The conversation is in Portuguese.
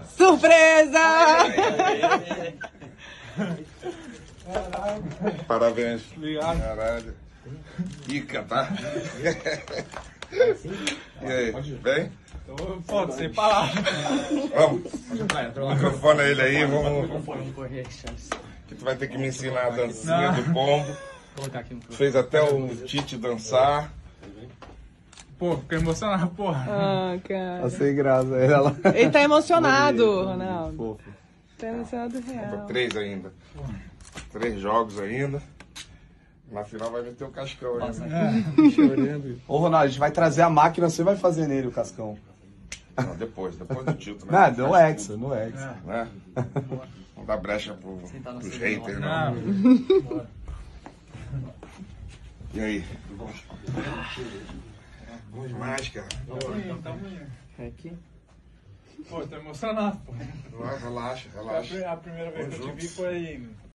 Surpresa! Parabéns. Obrigado. Caralho. Ica, tá? E aí, bem? Pô, sem palavras. Vamos. Microfone ele aí, vamos. Que tu vai ter que me ensinar a dancinha do pombo. Fez até o Tite dançar. Pô, fiquei emocionado, porra. Ah, cara. Tá sem graça. Ela... Ele tá emocionado, Ronaldo. Fofo. Tá emocionado real. 3 ainda. 3 jogos ainda. Na final vai meter o cascão ainda. Ô, Ronaldo, a gente vai trazer a máquina, você vai fazer nele o cascão. Não, depois do título, né? Nada, no Hexa, no Hexa. Né? Não dá brecha pros haters, Não. não. E aí? Bom demais, cara. É aqui? Pô, tô emocionado, pô. Relaxa, relaxa. A primeira vez que eu te vi Juntos. foi